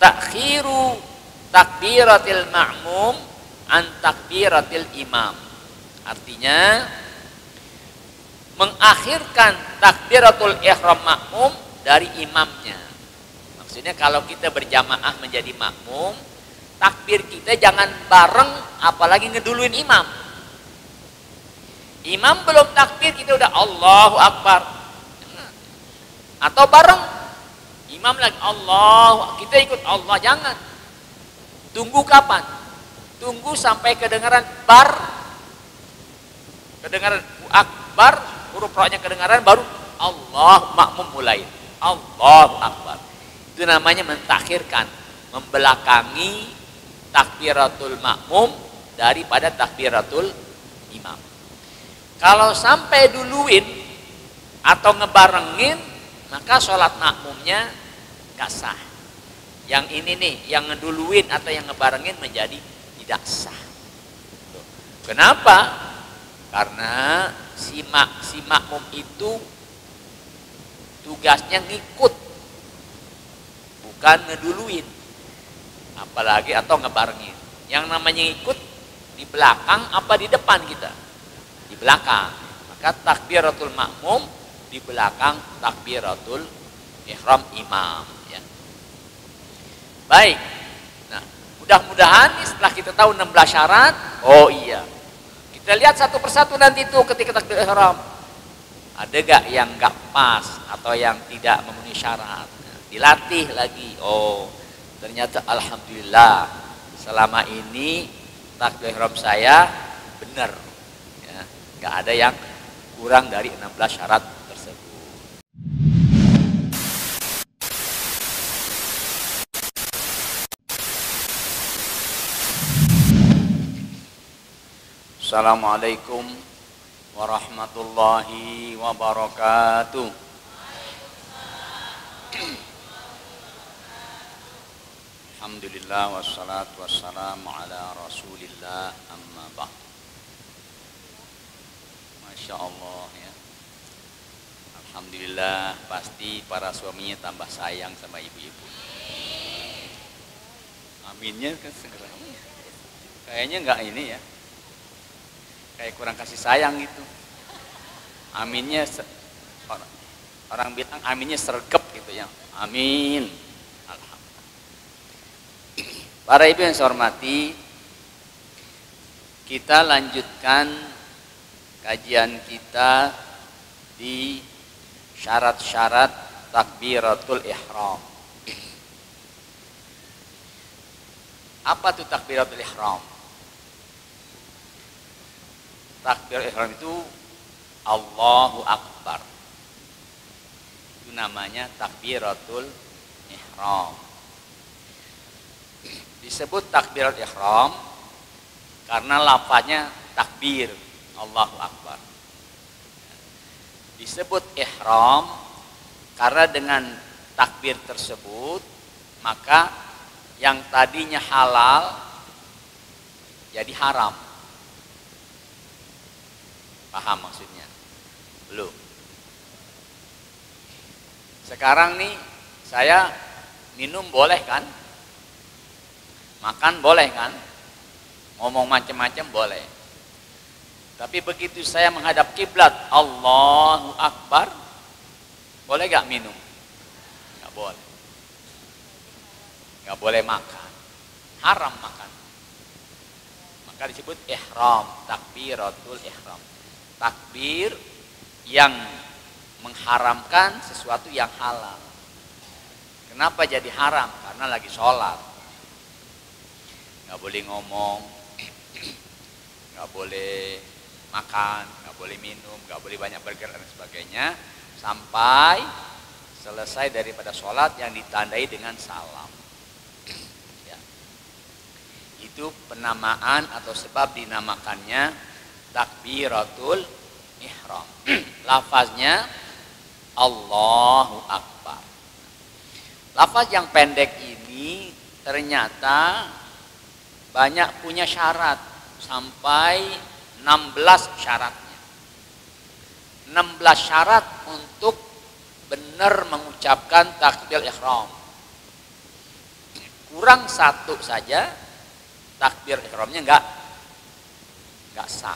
takhiru takbiratil ma'mum an takbiratil imam. Artinya mengakhirkan takbiratul ihram makmum dari imamnya. Maksudnya kalau kita berjamaah menjadi makmum, takbir kita jangan bareng apalagi ngeduluin imam. Imam belum takbir kita udah Allahu Akbar. Atau bareng imam lagi Allah, kita ikut Allah, jangan. Tunggu kapan? Tunggu sampai kedengaran bar, kedengaran akbar, huruf ra'nya kedengaran, baru Allah, makmum mulai Allahu Akbar. Itu namanya mentakhirkan, membelakangi takbiratul makmum daripada takbiratul imam. Kalau sampai duluin atau ngebarengin, maka sholat makmumnya gak sah. Yang ini nih, yang ngeduluin atau yang ngebarengin menjadi tidak sah. Kenapa? Karena si makmum itu tugasnya ngikut, bukan ngeduluin, apalagi atau ngebarengin. Yang namanya ngikut di belakang apa di depan kita? Di belakang. Maka takbiratul makmum di belakang takbiratul ihram imam, ya. Baik. Nah, mudah-mudahan setelah kita tahu 16 syarat, oh iya, kita lihat satu persatu nanti itu ketika takbir ihram. Ada gak yang gak pas atau yang tidak memenuhi syarat? Nah, dilatih lagi. Oh, ternyata alhamdulillah selama ini takbir ihram saya benar. Ya, gak ada yang kurang dari 16 syarat tersebut. Assalamualaikum warahmatullahi wabarakatuh. Alhamdulillah wassalatu wassalamu ala rasulillah, amma ba'd. Masya Allah, ya. Alhamdulillah, pasti para suaminya tambah sayang sama ibu-ibu. Aminnya kan segera. Kayaknya enggak ini ya, kayak kurang kasih sayang gitu. Aminnya orang bilang aminnya sergep gitu ya. Amin. Alhamdulillah. Para ibu yang saya hormati, kita lanjutkan kajian kita di syarat-syarat takbiratul ihram. Apa tuh takbiratul ihram? Takbir ihram itu Allahu Akbar. Itu namanya takbiratul ihram. Disebut takbiratul ihram karena lafaznya takbir, Allahu Akbar. Disebut ihram karena dengan takbir tersebut maka yang tadinya halal jadi haram. Paham maksudnya? Belum. Sekarang nih saya minum boleh kan? Makan boleh kan? Ngomong macam-macam boleh. Tapi begitu saya menghadap kiblat, Allahu Akbar, boleh gak minum? Gak boleh. Gak boleh makan. Haram makan. Maka disebut ihram, takbiratul ihram. Takbir yang mengharamkan sesuatu yang halal. Kenapa jadi haram? Karena lagi sholat. Gak boleh ngomong, gak boleh makan, gak boleh minum, gak boleh banyak bergerak dan sebagainya, sampai selesai daripada sholat yang ditandai dengan salam. Ya. Itu penamaan atau sebab dinamakannya takbiratul ihram. Lafaznya Allahu Akbar. Lafaz yang pendek ini ternyata banyak punya syarat, sampai 16 syaratnya. 16 syarat untuk benar mengucapkan takbir ihram. kurang satu saja takbir ihramnya nggak sah.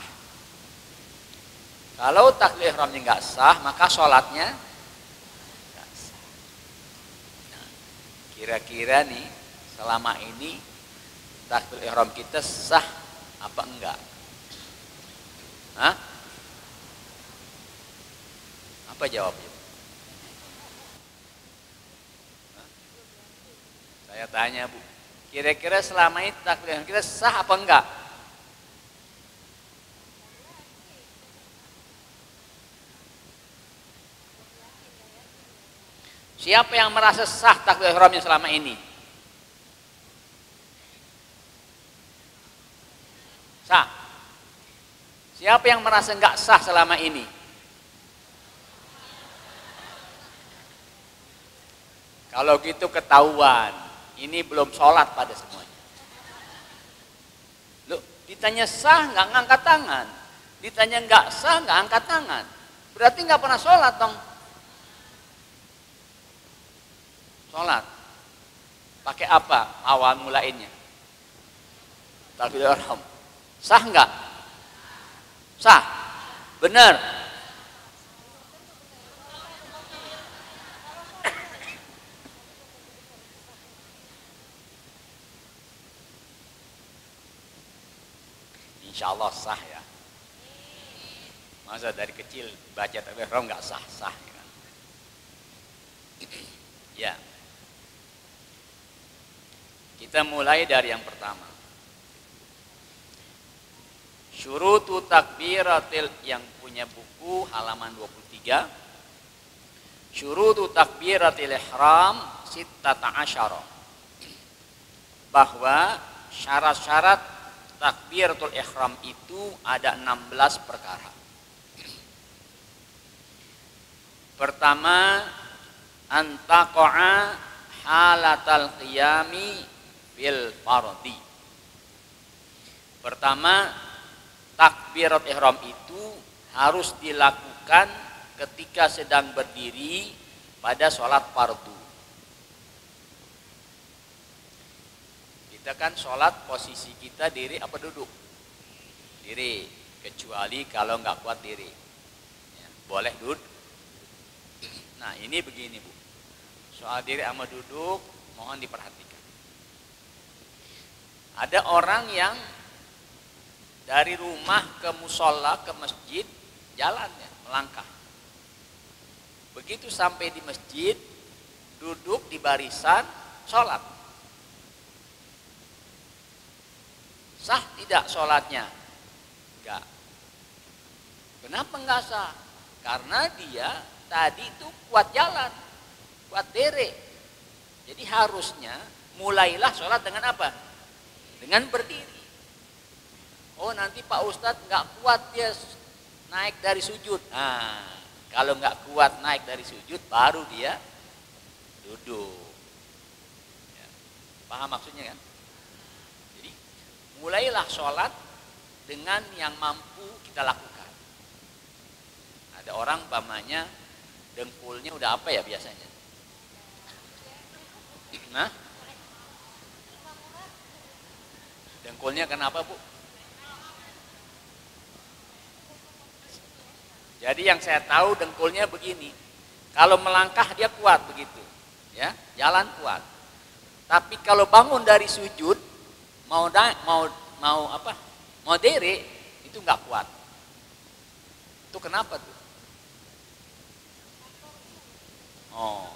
Kalau takbir ihramnya nggak sah, maka sholatnya nggak sah. Nah, kira-kira nih selama ini takbir ihram kita sah apa enggak? Hah? Apa jawabnya? Hah? Saya tanya, Bu. Kira-kira selama ini takbir ihram kita sah apa enggak? Siapa yang merasa sah takbir ihramnya selama ini? Sah. Siapa yang merasa enggak sah selama ini? Kalau gitu ketahuan, ini belum sholat pada semuanya. Loh, ditanya sah nggak ngangkat tangan, ditanya nggak sah nggak angkat tangan, berarti nggak pernah sholat dong. Sholat, pakai apa awal mulainnya? Takbir ihram, sah nggak? Sah, benar. Insya Allah sah ya. Masa dari kecil baca takbir ihram nggak sah ya. Ya. Kita mulai dari yang pertama. Syurutu takbiratil, yang punya buku halaman 23. Syurutu takbiratil ihram sittata asyara. Bahwa syarat-syarat takbiratul ihram itu ada 16 perkara. Pertama, antaqa'a halatal qiyami bil fardhi. Pertama, takbirat ihram itu harus dilakukan ketika sedang berdiri pada sholat fardu. Kita kan sholat posisi kita diri apa duduk? Diri, kecuali kalau nggak kuat diri. Ya, boleh duduk. Nah ini begini Bu, soal diri sama duduk mohon diperhatikan. Ada orang yang dari rumah ke musola, ke masjid, jalannya, melangkah. Begitu sampai di masjid, duduk di barisan, sholat. Sah tidak sholatnya? Enggak. Kenapa enggak sah? Karena dia tadi itu kuat jalan, kuat dere. Jadi harusnya mulailah sholat dengan apa? Dengan berdiri. Oh nanti Pak Ustadz nggak kuat dia naik dari sujud. Nah kalau nggak kuat naik dari sujud baru dia duduk. Ya, paham maksudnya kan? Jadi mulailah sholat dengan yang mampu kita lakukan. Ada orang umpamanya dengkulnya udah apa ya biasanya? Nah, dengkulnya kenapa Bu? Jadi yang saya tahu dengkulnya begini, kalau melangkah dia kuat begitu, ya jalan kuat. Tapi kalau bangun dari sujud mau dere itu nggak kuat. Itu kenapa tuh? Oh,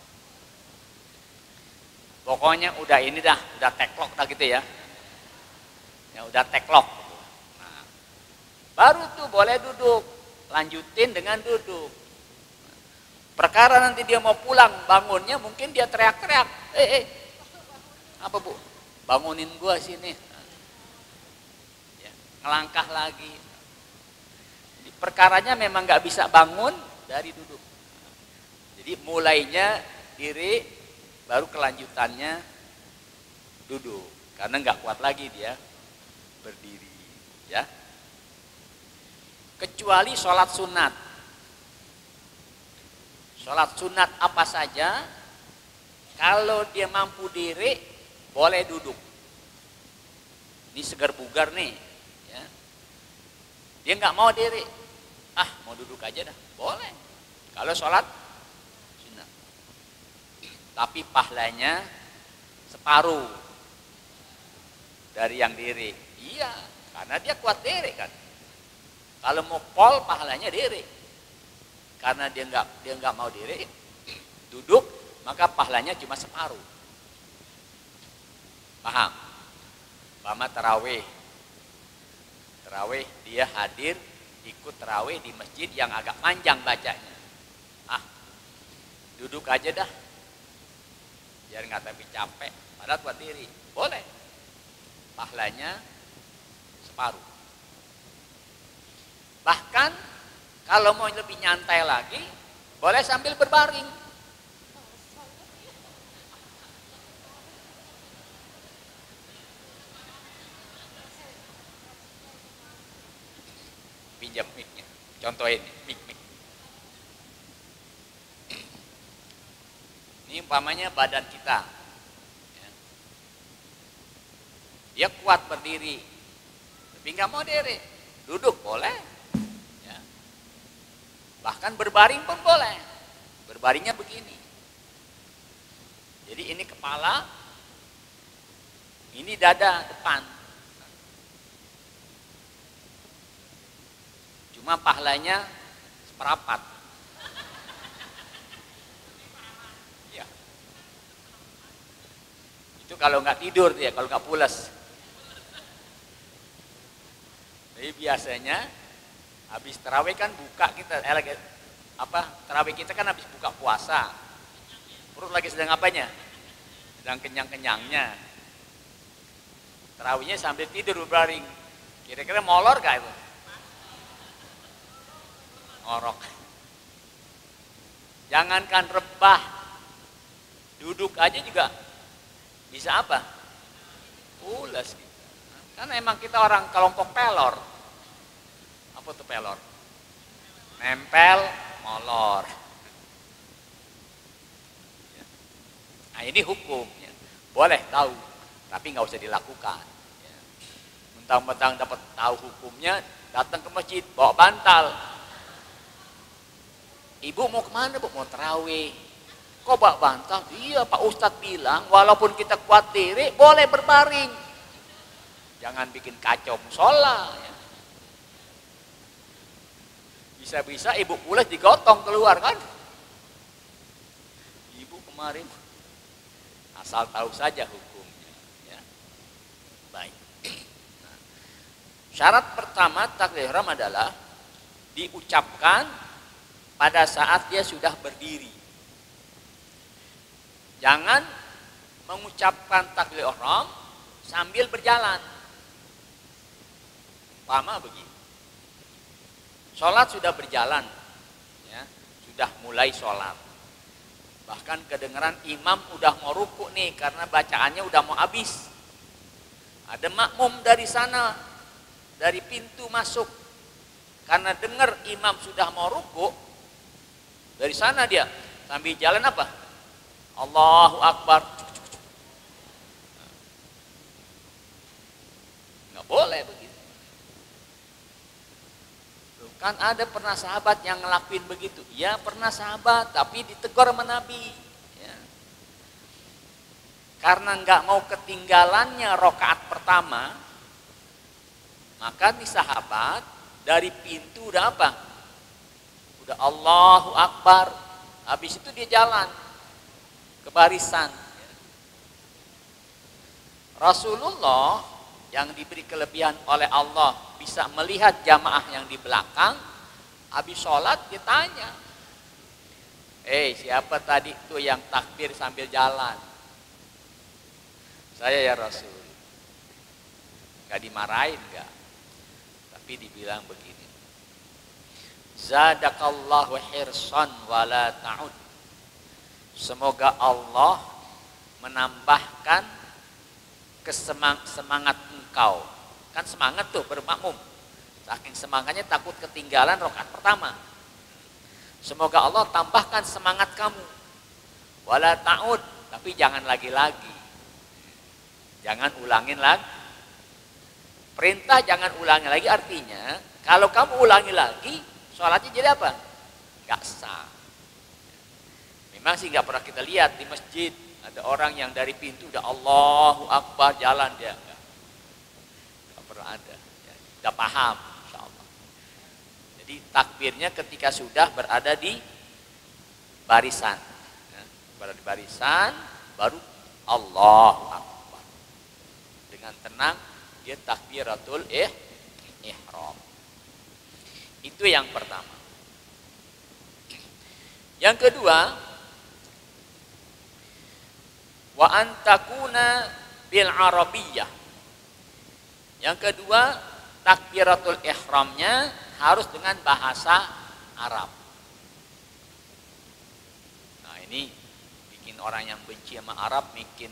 pokoknya udah ini dah, udah teklok dah gitu ya. Ya udah teklok. Nah, baru tuh boleh duduk. Lanjutin dengan duduk. Perkara nanti dia mau pulang bangunnya mungkin dia teriak-teriak, apa Bu? Bangunin gua sini. Ya, ngelangkah lagi. Jadi, perkaranya memang nggak bisa bangun dari duduk. Jadi mulainya diri, baru kelanjutannya duduk. Karena nggak kuat lagi dia berdiri. Ya. Kecuali sholat sunat. Sholat sunat apa saja, kalau dia mampu diri, boleh duduk. Ini segar bugar nih, ya. Dia nggak mau diri, mau duduk aja dah, boleh. Kalau sholat sunnah, tapi pahalanya separuh dari yang diri. Iya, karena dia kuat diri kan. Kalau mau pol pahalanya diri, karena dia nggak mau diri duduk, maka pahalanya cuma separuh. Paham? Paham tarawih. Tarawih dia hadir ikut tarawih di masjid yang agak panjang bacanya. Duduk aja dah, biar nggak tapi capek. Padahal buat diri, boleh. Pahalanya separuh. Bahkan kalau mau lebih nyantai lagi, boleh sambil berbaring. Pinjam mic-nya, contohin mic. Ini umpamanya badan kita, ya. Dia kuat berdiri, tapi nggak mau diri, duduk boleh, ya. Bahkan berbaring pun boleh, berbaringnya begini. Jadi ini kepala, ini dada depan. Cuma pahalanya seperapat. Ya. Itu kalau nggak tidur ya, kalau nggak pulas. Jadi biasanya habis tarawih kan buka kita, tarawih kita kan habis buka puasa. Perut lagi sedang apanya? Sedang kenyang-kenyangnya. Tarawihnya sambil tidur berbaring. Kira-kira molor gak itu? Ngorok. Jangankan rebah, duduk aja juga bisa apa? Pulas kita. Karena emang kita orang kelompok pelor. Apa tuh pelor? Nempel, molor. Nah ini hukum, ya. Boleh tahu, tapi nggak usah dilakukan. Ya. Mentang-mentang dapat tahu hukumnya, datang ke masjid bawa bantal. Ibu mau kemana bu? Mau tarawih. Kok bawa bantal? Iya Pak Ustadz bilang walaupun kita kuat diri boleh berbaring. Jangan bikin kacau musola. Ya. Bisa-bisa ibu pulas digotong keluar kan? Ibu kemarin asal tahu saja hukumnya. Ya. Baik. Nah, syarat pertama takbiratul ihram adalah diucapkan pada saat dia sudah berdiri. Jangan mengucapkan takbiratul ihram sambil berjalan. Umpama begini. Sholat sudah berjalan, ya, sudah mulai sholat. Bahkan kedengaran imam udah mau ruku nih karena bacaannya udah mau habis. Ada makmum dari sana, dari pintu masuk. Karena dengar imam sudah mau ruku, dari sana dia sambil jalan apa? Allahu Akbar. Nggak boleh begitu. Kan ada pernah sahabat yang ngelakuin begitu. Ya pernah sahabat, tapi ditegur sama Nabi. Ya. Karena nggak mau ketinggalannya rakaat pertama, maka nih sahabat dari pintu udah apa? Udah Allahu Akbar. Habis itu dia jalan ke barisan. Rasulullah yang diberi kelebihan oleh Allah bisa melihat jamaah yang di belakang, habis sholat ditanya, siapa tadi tuh yang takbir sambil jalan? Saya ya Rasul. Gak dimarahin gak, tapi dibilang begini, zadakallahu hirsan wala ta'ud. Semoga Allah menambahkan semangat engkau. Kan semangat tuh bermakmum. Saking semangatnya takut ketinggalan rakaat pertama. Semoga Allah tambahkan semangat kamu. Wala ta'ud, tapi jangan lagi-lagi. Jangan ulangin lagi. Perintah jangan ulangi lagi artinya kalau kamu ulangi lagi sholatnya jadi apa? Gak sah. Memang sih gak pernah kita lihat di masjid ada orang yang dari pintu udah Allahu Akbar jalan dia. Gak pernah ada. Ya, udah paham insyaallah. Jadi takbirnya ketika sudah berada di barisan. Ya, berada di barisan baru Allahu Akbar. Dengan tenang dia takbiratul ihram. Itu yang pertama. Yang kedua, wa antakuna bil arabiyyah. Yang kedua, takbiratul ihramnya harus dengan bahasa Arab. Nah, ini bikin orang yang benci sama Arab bikin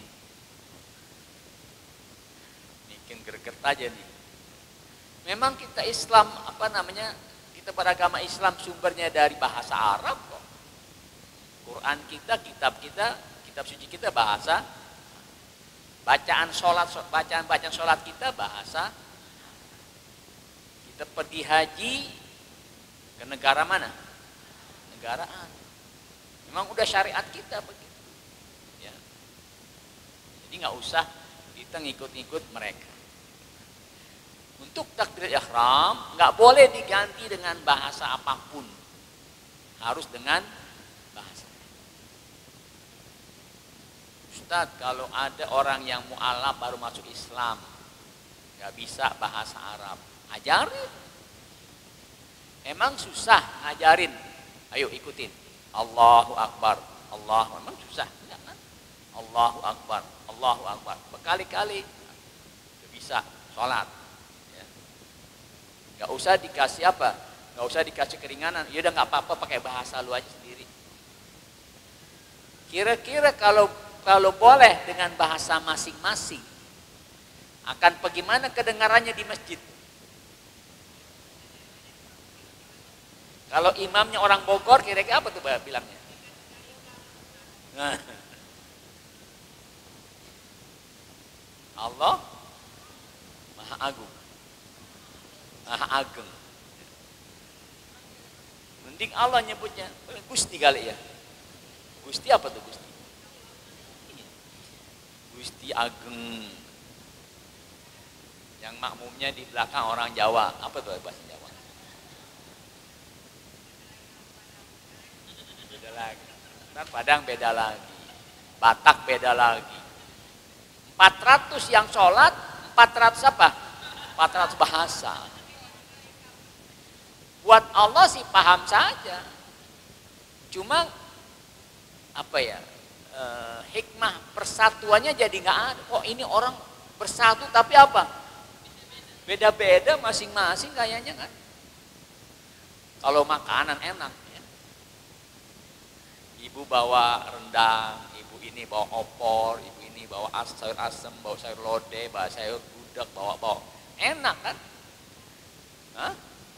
greget aja nih. Memang kita Islam kita beragama Islam sumbernya dari bahasa Arab kok. Quran kita, kitab suci kita bahasa. Bacaan sholat kita bahasa. Kita pergi haji ke negara mana? Negaraan. Memang udah syariat kita begitu. Ya. Jadi nggak usah kita ngikut-ngikut mereka. Untuk takbir ihram nggak boleh diganti dengan bahasa apapun, harus dengan bahasa. Ustadz, kalau ada orang yang mu'alaf baru masuk Islam, nggak bisa bahasa Arab, ajarin. Emang susah ngajarin? Ayo ikutin. Allahu Akbar, Allahu, emang susah? Enggak kan? Allahu Akbar, Allahu Akbar, berkali-kali bisa sholat. Gak usah dikasih apa? Gak usah dikasih keringanan. Ya udah nggak apa-apa pakai bahasa lu aja sendiri. Kira-kira kalau boleh dengan bahasa masing-masing, akan bagaimana kedengarannya di masjid? Kalau imamnya orang Bogor, kira-kira apa tuh bilangnya? Nah. Allah Maha Agung. Maha Ageng. Mending Allah nyebutnya Gusti kali ya. Gusti apa tuh Gusti? Gusti Ageng. Yang makmumnya di belakang orang Jawa. Apa tuh bahasa Jawa? Beda lagi. Ntar Padang beda lagi. Batak beda lagi. 400 yang sholat, 400 apa? 400 bahasa. Buat Allah sih paham saja. Cuma hikmah persatuannya jadi nggak ada. Kok ini orang bersatu tapi apa? Beda-beda masing-masing kayaknya kan. Kalau makanan enak ya. Ibu bawa rendang, ibu ini bawa opor, ibu ini bawa sayur asem, bawa sayur lodeh, bawa sayur gudeg, bawa enak kan? Hah?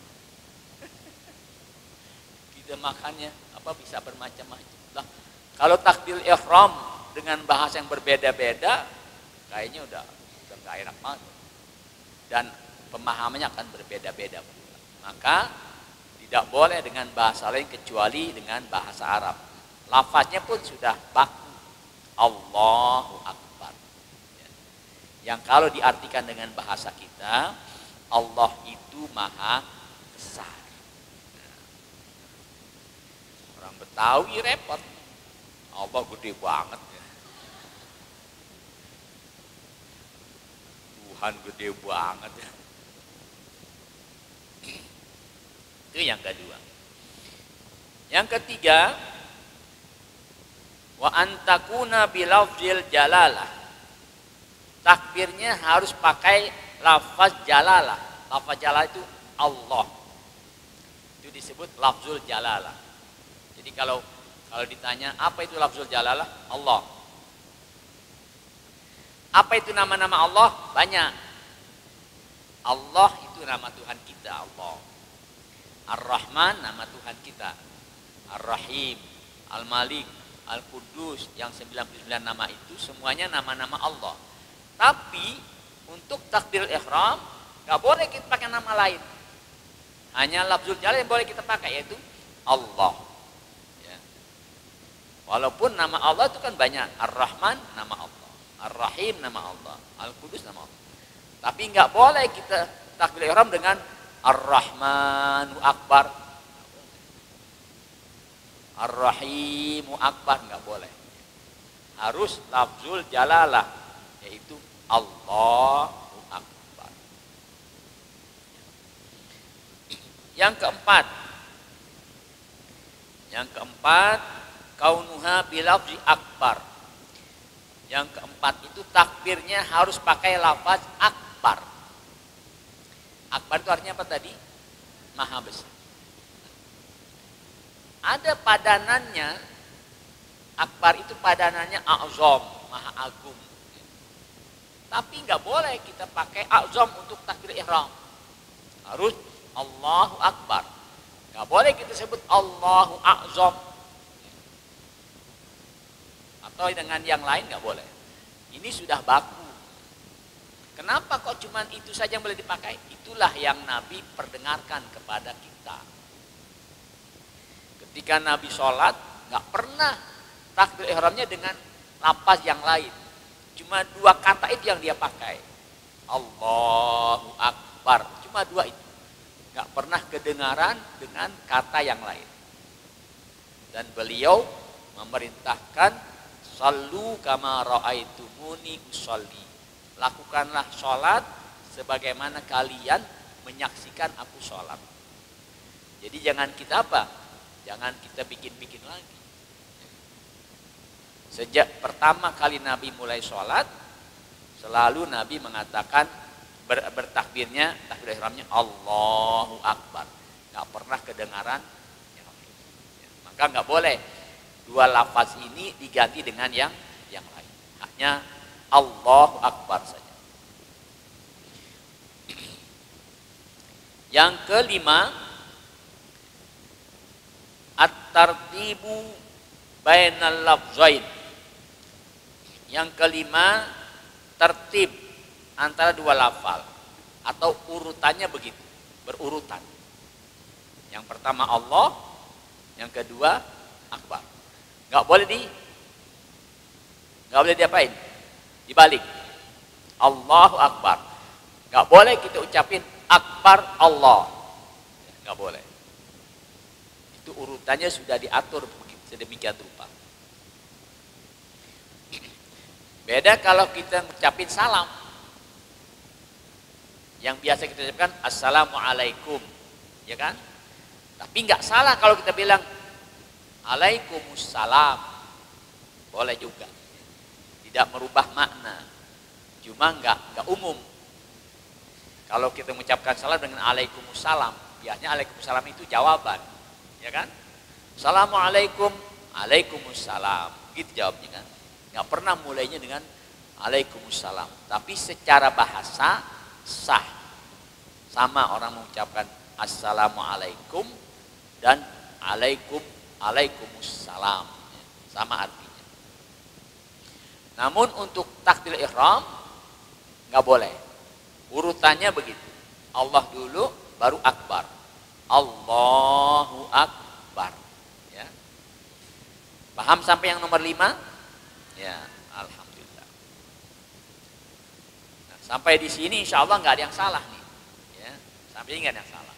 Makannya bisa bermacam-macam. Nah, kalau takbir ihram dengan bahasa yang berbeda-beda, kayaknya udah nggak enak banget. Dan pemahamannya akan berbeda-beda. Maka tidak boleh dengan bahasa lain kecuali dengan bahasa Arab. Lafaznya pun sudah baku. Allahu Akbar. Yang kalau diartikan dengan bahasa kita, Allah itu maha besar. Orang Betawi repot. Allah gede banget ya. Tuhan gede banget ya. Itu yang kedua. Yang ketiga, wa antakuna bilafzil jalalah. Takbirnya harus pakai lafaz jalalah. Lafaz jalalah itu Allah. Itu disebut lafzul jalalah. Jadi kalau ditanya apa itu lafzul jalalah? Allah. Apa itu nama-nama Allah? Banyak. Allah itu nama Tuhan kita, Allah. Ar-Rahman nama Tuhan kita. Ar-Rahim, Al-Malik, Al-Qudus, yang 99 nama itu semuanya nama-nama Allah. Tapi takbiratul ihram nggak boleh kita pakai nama lain. Hanya lafzul jalal yang boleh kita pakai, yaitu Allah. Ya. Walaupun nama Allah itu kan banyak. Ar-Rahman nama Allah, Ar-Rahim nama Allah, Al-Qudus nama Allah. Tapi nggak boleh kita takbiratul ihram dengan Ar-Rahmanu Akbar, Ar-Rahimu Akbar, nggak boleh. Harus lafzul jalalah, yaitu Allahu Akbar. Yang keempat, kaunuha bilafzi akbar. Yang keempat itu takbirnya harus pakai lafaz akbar. Akbar itu artinya apa tadi? Maha besar. Ada padanannya, akbar itu padanannya a'zam, maha agung. Tapi nggak boleh kita pakai a'zam untuk takbir ihram. Harus Allahu Akbar. Nggak boleh kita sebut Allahu a'zam. Atau dengan yang lain nggak boleh. Ini sudah baku. Kenapa kok cuman itu saja yang boleh dipakai? Itulah yang Nabi perdengarkan kepada kita. Ketika Nabi sholat, nggak pernah takbir ihramnya dengan lafaz yang lain. Cuma 2 kata itu yang dia pakai. Allahu Akbar. Cuma 2 itu. Nggak pernah kedengaran dengan kata yang lain. Dan beliau memerintahkan, sallu kama ra'aitumuni usolli. Lakukanlah sholat sebagaimana kalian menyaksikan aku sholat. Jadi jangan kita apa? Jangan kita bikin-bikin lagi. Sejak pertama kali Nabi mulai sholat, selalu Nabi mengatakan bertakbirnya, takbir ihramnya Allahu Akbar. Nggak pernah kedengaran yang lain. Maka nggak boleh 2 lafaz ini diganti dengan yang lain. Hanya Allahu Akbar saja. Yang kelima, at-tartibu bainal lafzain. Yang kelima, tertib antara 2 lafal atau urutannya begitu, berurutan. Yang pertama Allah, yang kedua Akbar. Nggak boleh diapain? Dibalik. Allahu Akbar. Nggak boleh kita ucapin Akbar Allah. Nggak boleh. Itu urutannya sudah diatur sedemikian rupa. Beda kalau kita ngucapin salam. Yang biasa kita ucapkan Assalamualaikum, ya kan? Tapi nggak salah kalau kita bilang Alaikumussalam. Boleh juga. Tidak merubah makna. Cuma nggak umum. Kalau kita mengucapkan salam dengan Alaikumussalam, biasanya Alaikumussalam itu jawaban, ya kan? Assalamualaikum, Alaikumussalam, gitu jawabnya kan? Nggak pernah mulainya dengan Alaikumussalam. Tapi secara bahasa sah. Sama orang mengucapkan Assalamualaikum dan Alaikumussalam. Sama artinya. Namun untuk takbir ihram nggak boleh. Urutannya begitu. Allah dulu, baru Akbar. Allahu Akbar. Ya. Paham sampai yang nomor 5? Ya, alhamdulillah. Nah, sampai di sini insya Allah nggak ada yang salah nih. Ya, sampai ini nggak ada yang salah.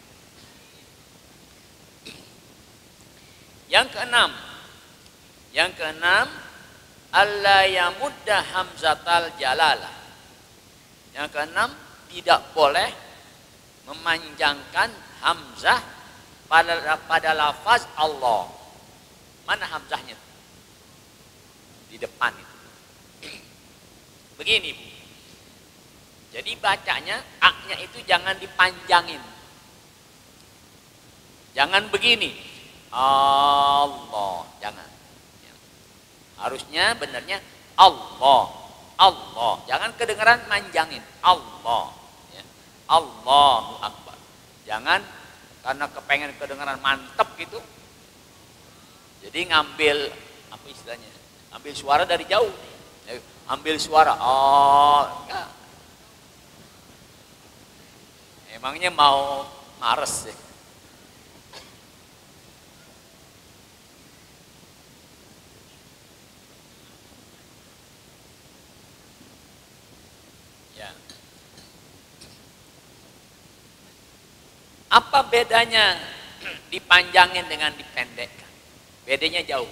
Yang keenam, alla yamudda hamzatal jalalah. Yang keenam, tidak boleh memanjangkan hamzah pada lafaz Allah. Mana hamzahnya? Di depan itu. Begini, Bu. Jadi bacanya, A-nya itu jangan dipanjangin. Jangan begini. Allah, jangan. Harusnya benernya Allah, Allah. Jangan kedengaran manjangin. Allah, ya. Allahu Akbar. Jangan karena kepengen kedengaran mantep gitu. Jadi ngambil apa istilahnya? Ambil suara dari jauh. Ambil suara. Oh, enggak. Emangnya mau mares ya? Ya. Apa bedanya dipanjangin dengan dipendekkan? Bedanya jauh.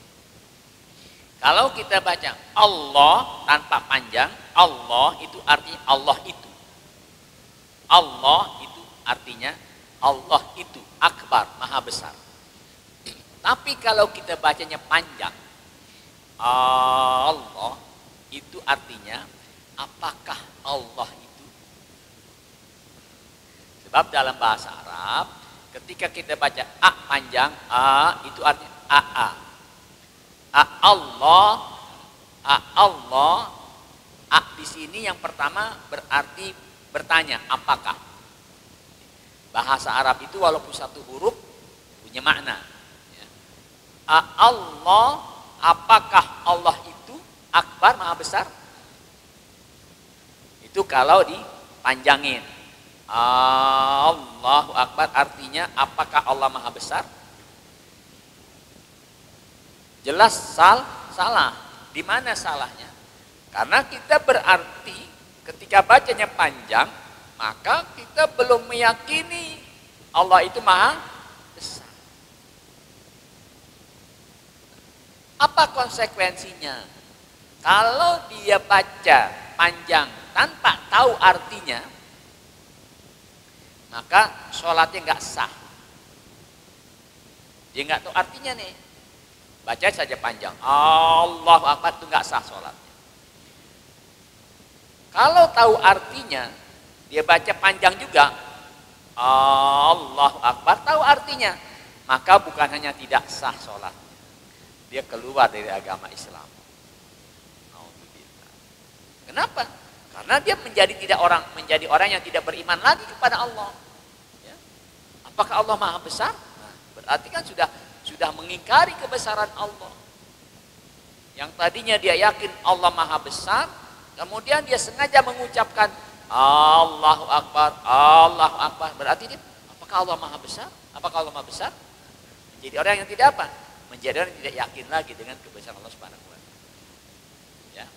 Kalau kita baca Allah tanpa panjang, Allah itu artinya Allah itu. Allah itu artinya Allah itu akbar, maha besar. Tapi kalau kita bacanya panjang, Allah itu artinya apakah Allah itu? Sebab dalam bahasa Arab ketika kita baca A panjang, A itu artinya AA. Allah, Allah, A di sini yang pertama berarti bertanya, apakah? Bahasa Arab itu walaupun satu huruf punya makna. Allah, apakah Allah itu akbar, maha besar? Itu kalau dipanjangin. Allahu akbar artinya apakah Allah maha besar? Jelas salah. Di mana salahnya? Karena kita berarti ketika bacanya panjang, maka kita belum meyakini Allah itu maha besar. Apa konsekuensinya? Kalau dia baca panjang tanpa tahu artinya, maka sholatnya nggak sah. Dia nggak tahu artinya nih. Baca saja panjang, Allahu Akbar, itu nggak sah sholatnya. Kalau tahu artinya, dia baca panjang juga, Allahu Akbar, tahu artinya, maka bukan hanya tidak sah sholatnya, dia keluar dari agama Islam. Kenapa? Karena dia menjadi orang yang tidak beriman lagi kepada Allah. Ya. Apakah Allah maha besar? Nah, berarti kan sudah mengingkari kebesaran Allah. Yang tadinya dia yakin Allah maha besar, kemudian dia sengaja mengucapkan Allahu Akbar, Allahu Akbar. Berarti dia, apakah Allah maha besar? Apakah Allah maha besar? Menjadi orang yang tidak apa? Menjadi orang yang tidak yakin lagi dengan kebesaran Allah Subhanahu wa taala. Ya.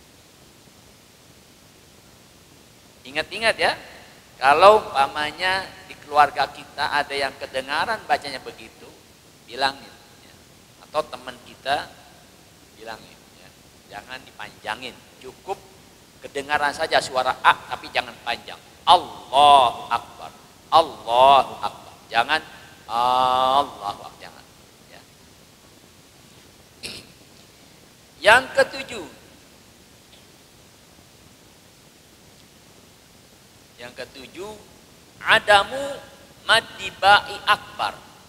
Ingat-ingat ya, kalau umpamanya di keluarga kita ada yang kedengaran bacanya begitu, bilangin ya. Atau teman kita bilangin ya. Jangan dipanjangin, cukup kedengaran saja suara A tapi jangan panjang. Allahu Akbar, Allahu Akbar, jangan Allahu Akbar, jangan ya. Yang ketujuh, adamu maddibai akbar.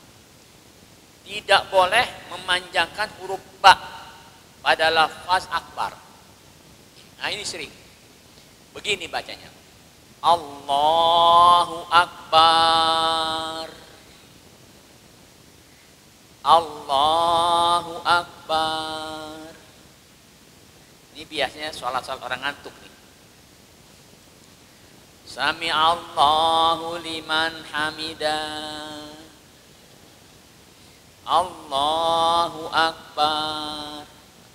Tidak boleh memanjangkan huruf ba pada lafaz akbar. Nah ini sering. Begini bacanya. Allahu Akbar. Allahu Akbar. Ini biasanya sholat-sholat orang ngantuk nih. Sami Allahu liman hamidah. Allahu Akbar.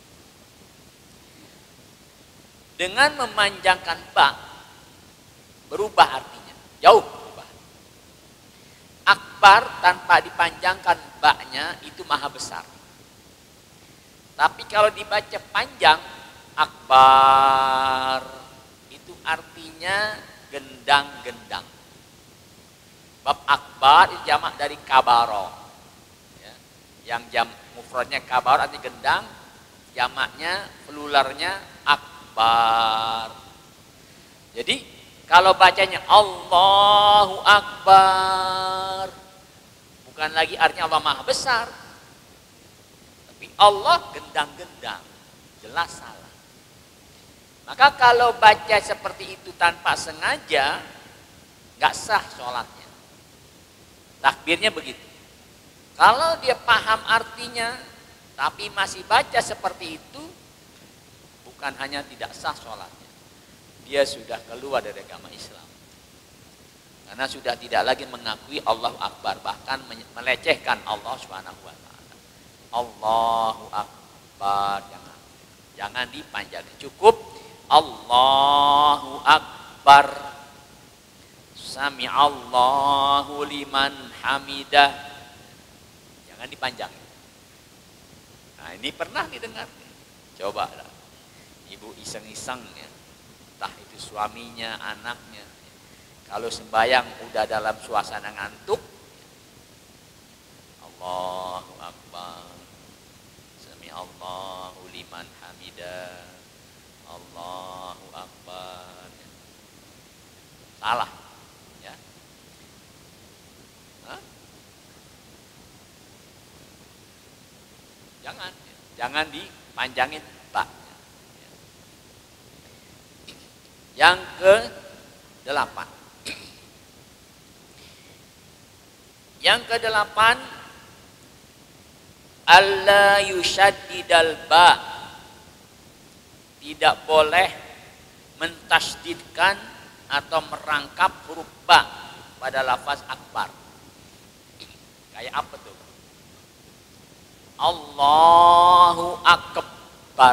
Dengan memanjangkan ba berubah artinya, jauh berubah. Akbar tanpa dipanjangkan ba-nya itu maha besar. Tapi kalau dibaca panjang, akbar itu artinya gendang-gendang. Bab akbar itu jamak dari kabaro. Ya. Yang jam mufradnya kabar artinya gendang, jamaknya plularnya akbar. Jadi kalau bacanya Allahu Akbar, bukan lagi artinya Allah Maha Besar, tapi Allah gendang-gendang, jelas salah. Maka kalau baca seperti itu tanpa sengaja, nggak sah sholatnya. Takbirnya begitu. Kalau dia paham artinya, tapi masih baca seperti itu, bukan hanya tidak sah sholatnya, dia sudah keluar dari agama Islam. Karena sudah tidak lagi mengakui Allahu Akbar, bahkan melecehkan Allah Subhanahu wa taala. Allahu Akbar, jangan dipanjangkan. Cukup Allahu Akbar. Sami'allahu liman hamidah. Jangan dipanjangin. Nah, ini pernah didengar. Coba lah. Ibu iseng-iseng ya. Entah itu suaminya, anaknya. Kalau sembahyang udah dalam suasana ngantuk, Allahu Akbar, Sami'allahu liman hamidah, Allahu Akbar. Salah, ya. Hah? Jangan dipanjangin baknya. Yang ke-8. Yang ke-8, alla yushaddidal ba. Tidak boleh mentasdidkan atau merangkap huruf ba pada lafaz akbar. Kayak apa tuh? Allahu akbar.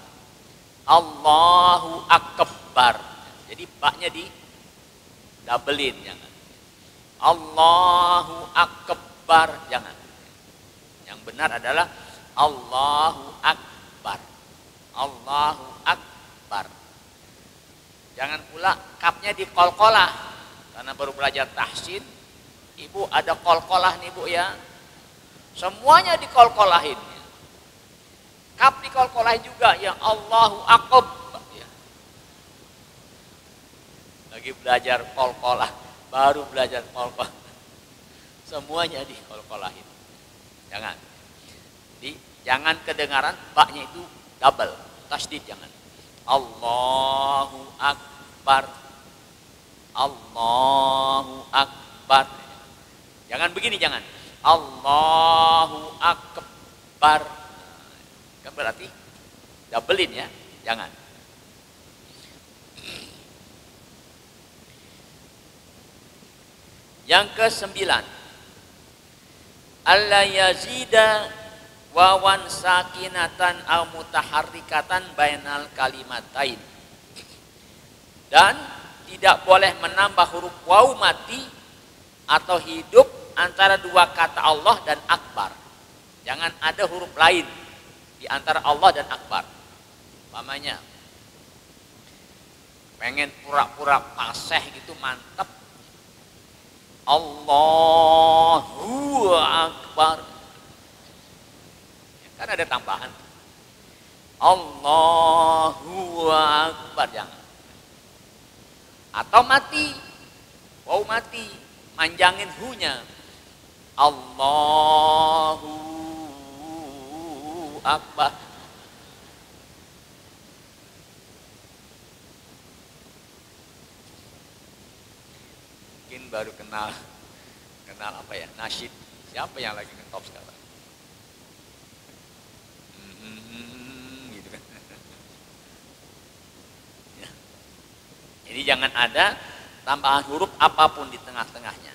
Allahu akbar. Jadi baknya di doublein, jangan. Allahu akbar, jangan. Yang benar adalah Allahu akbar. Allahu akbar. Jangan pula kapnya di kol-kolah. Karena baru belajar tahsin, ibu ada kol-kolah nih bu ya. Semuanya di kol-kolahin. Kap di kol-kolahin juga ya, Allahu akbar ya. Lagi belajar kol-kolah, baru belajar kol-kolah. Semuanya di kol-kolahin. Jangan. Jadi jangan kedengaran baknya itu double, tasdid jangan. Allahu akbar. Allahu akbar. Jangan begini, jangan. Allahu akbar. Kan berarti doublein ya, jangan. Yang ke-9, alla yazida wawan sakinatan au mutaharrikatan bainal kalimatain. Dan tidak boleh menambah huruf waw mati atau hidup antara dua kata Allah dan akbar. Jangan ada huruf lain di antara Allah dan akbar. Umpamanya pengen pura-pura fasih gitu, mantap, Allahu akbar, kan ada tambahan Allahu akbar, jangan. Atau mati, wow mati, manjangin hu-nya, Allahu akbar. Mungkin baru kenal apa ya, nasyid. Siapa yang lagi ngetop sekarang? Gitu kan. Ya. Jadi jangan ada tambahan huruf apapun di tengah-tengahnya.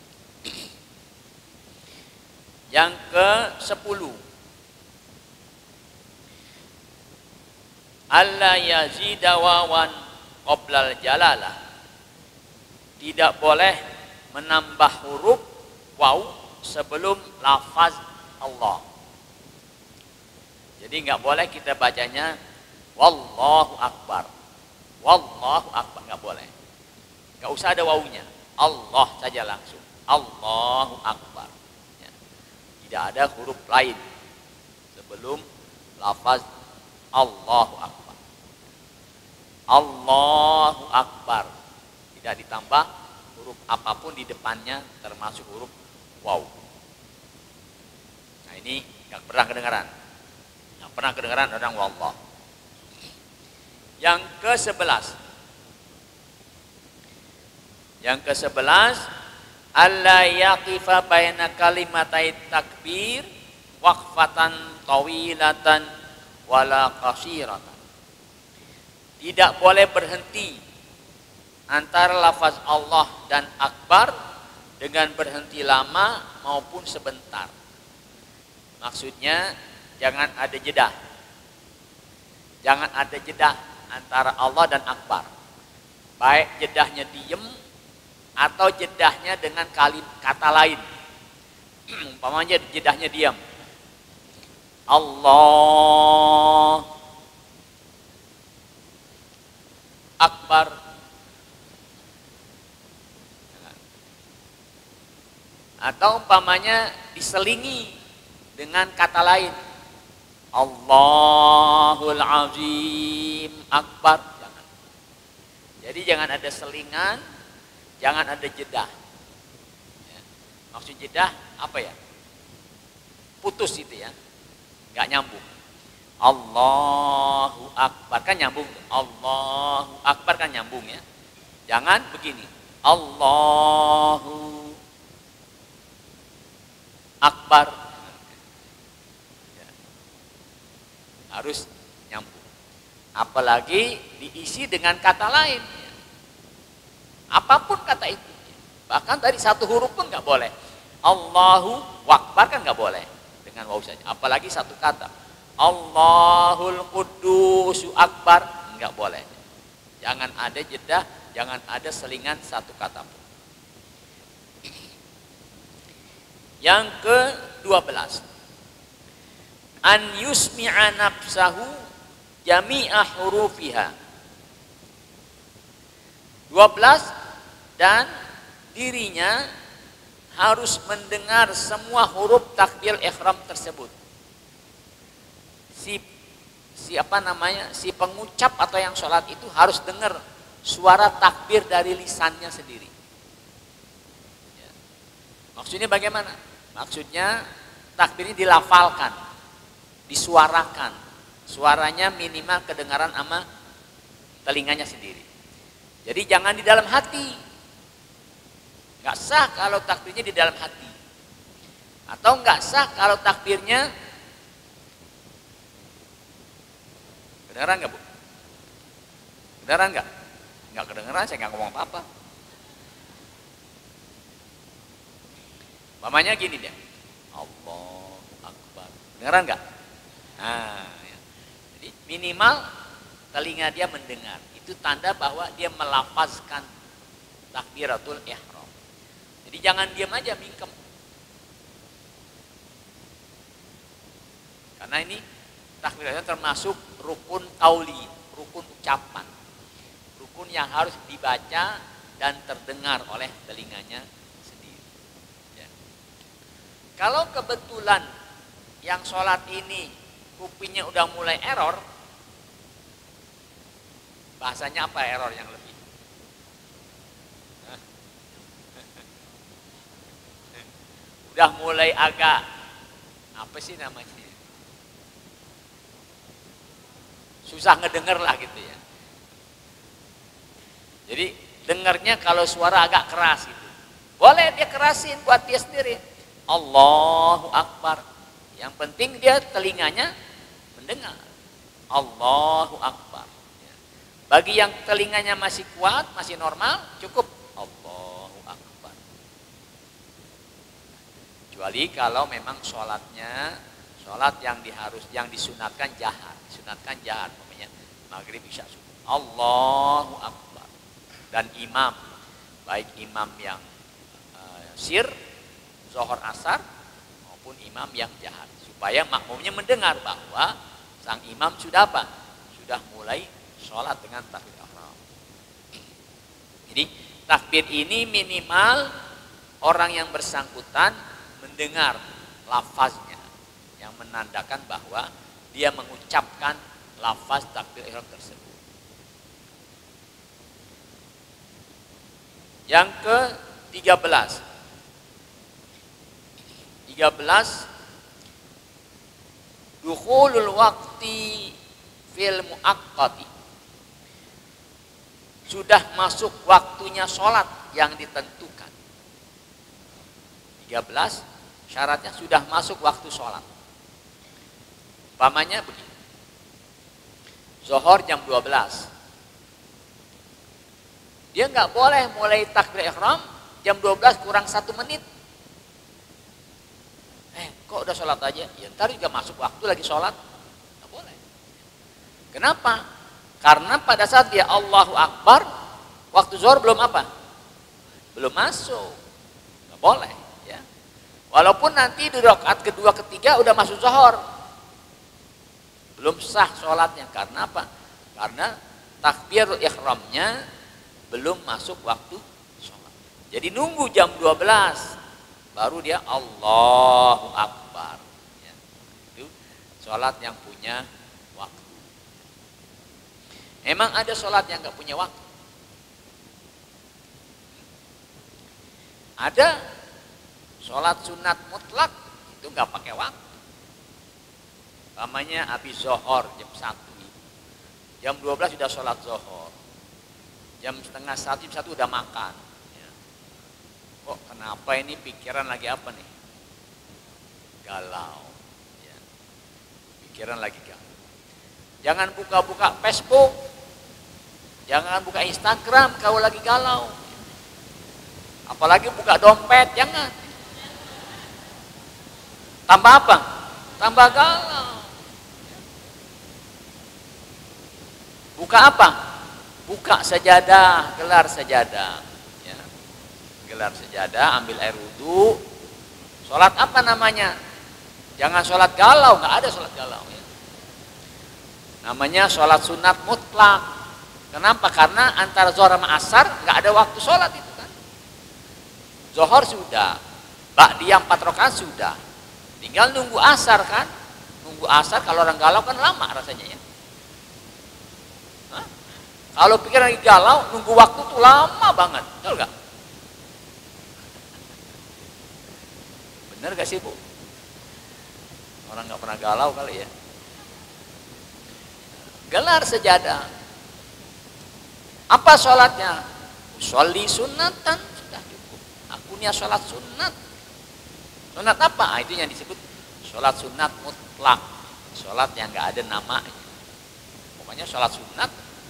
Yang ke-10, alla yazida wawan qoblal jalalah. Tidak boleh menambah huruf waw sebelum lafaz Allah. Jadi nggak boleh kita bacanya wallahu akbar, wallahu akbar, nggak boleh. Nggak usah ada wawunya, Allah saja langsung, Allahu akbar. Ya. Tidak ada huruf lain sebelum lafaz Allahu akbar. Allahu akbar. Tidak ditambah huruf apapun di depannya, termasuk huruf waw. Nah ini yang pernah kedengaran. Yang pernah kedengaran orang wallah. Yang ke-11. Yang ke-11, alla yaqifa baina kalimatai takbir waqfatan tawilatan wala qasiratan. Tidak boleh berhenti antara lafaz Allah dan akbar dengan berhenti lama maupun sebentar. Maksudnya jangan ada jeda. Jangan ada jeda antara Allah dan akbar. Baik jedahnya diem atau jedahnya dengan kata lain. Umpamanya jedahnya diam. Allah akbar. Atau umpamanya diselingi dengan kata lain. Allahul azim akbar. Jangan. Jadi jangan ada selingan, jangan ada jedah. Ya. Maksud jedah apa ya? Putus itu ya. Nggak nyambung. Allahu akbar kan nyambung. Allahu akbar kan nyambung ya. Jangan begini. Allahu akbar. Ya. Harus nyambung. Apalagi diisi dengan kata lain. Ya. Apapun kata itu. Bahkan dari satu huruf pun nggak boleh. Allahu akbar kan nggak boleh. Dengan waw saja. Apalagi satu kata. Allahul Qudusu akbar. Nggak boleh. Jangan ada jeda, jangan ada selingan satu kata pun. Yang ke-12. An yusmi'a nafsahu jami'a hurufiha. 12. Dan dirinya harus mendengar semua huruf takbir ihram tersebut. Si pengucap atau yang sholat itu harus dengar suara takbir dari lisannya sendiri. Ya. Maksudnya bagaimana? Maksudnya takbir ini dilafalkan, disuarakan. Suaranya minimal kedengaran sama telinganya sendiri. Jadi jangan di dalam hati. Nggak sah kalau takbirnya di dalam hati. Atau nggak sah kalau takbirnya kedengeran nggak Bu? Kedengeran nggak? Nggak kedengeran, saya nggak ngomong apa-apa. Mamanya gini dia, Allahu Akbar. Kedengeran nggak? Nah, ya. Jadi minimal telinga dia mendengar. Itu tanda bahwa dia melafazkan takbiratul ihram. Jadi jangan diam aja mingkem. Karena ini takbirnya termasuk rukun qauli, rukun ucapan. Rukun yang harus dibaca dan terdengar oleh telinganya sendiri. Ya. Kalau kebetulan yang sholat ini kupingnya udah mulai error, bahasanya apa error yang lebih? Udah mulai agak, apa sih namanya? Susah ngedenger lah gitu ya. Jadi dengarnya kalau suara agak keras gitu. Boleh dia kerasin buat dia sendiri. Allahu Akbar. Yang penting dia telinganya mendengar. Allahu Akbar. Bagi yang telinganya masih kuat, masih normal, cukup Allahu Akbar. Kecuali kalau memang sholatnya sholat yang disunatkan jahat, namanya maghrib isya subuh. Allahu Akbar. Dan imam, baik imam yang sir, zuhur asar maupun imam yang jahat, supaya makmumnya mendengar bahwa sang imam sudah apa? Sudah mulai sholat dengan takbir ihram. Jadi takbir ini minimal orang yang bersangkutan mendengar lafaznya yang menandakan bahwa dia mengucapkan lafaz takbir ihram tersebut. Yang ke-13. 13 dukhulul waqti fil muaqqati. Sudah masuk waktunya sholat yang ditentukan. 13 syaratnya sudah masuk waktu sholat. Umpamanya begini. Zuhur jam 12. Dia nggak boleh mulai takbir ihram jam 12 kurang 1 menit. Kok udah sholat aja? Ya ntar juga masuk waktu lagi sholat. Nggak boleh. Kenapa? Karena pada saat dia Allahu Akbar, waktu zuhur belum apa? Belum masuk. Nggak boleh. Ya. Walaupun nanti di rakaat kedua ketiga udah masuk zuhur, belum sah sholatnya. Karena apa? Karena takbirul ihramnya belum masuk waktu sholat. Jadi nunggu jam 12 baru dia Allahu Akbar. Ya. Itu sholat yang punya waktu. Emang ada sholat yang nggak punya waktu? Ada sholat sunat mutlak itu nggak pakai waktu. Namanya habis zuhur jam 1. Jam 12 sudah sholat zuhur. Jam setengah 1, jam 1 udah makan. Ya. Kok kenapa ini pikiran lagi apa nih? Galau. Ya. Pikiran lagi galau. Jangan buka-buka Facebook. Jangan buka Instagram kalau lagi galau. Apalagi buka dompet, jangan. Tambah apa? Tambah galau. Buka apa? Buka sajadah, gelar sajadah. Ya. Gelar sajadah, ambil air wudhu. Sholat apa namanya? Jangan sholat galau, nggak ada sholat galau. Ya. Namanya sholat sunat mutlak. Kenapa? Karena antara zuhur sama asar nggak ada waktu sholat itu kan. Zuhur sudah, ba'diyah 4 rakaat sudah. Tinggal nunggu asar kan. Nunggu asar kalau orang galau kan lama rasanya ya. Kalau pikir lagi galau, nunggu waktu tuh lama banget, betul gak? Bener gak sih Bu? Orang gak pernah galau kali ya. Gelar sejadah. Apa sholatnya? Sholli sunatan, sudah cukup. Aku niat sholat sunat. Sunat apa? Itu yang disebut sholat sunat mutlak. Sholat yang gak ada namanya. Pokoknya sholat sunat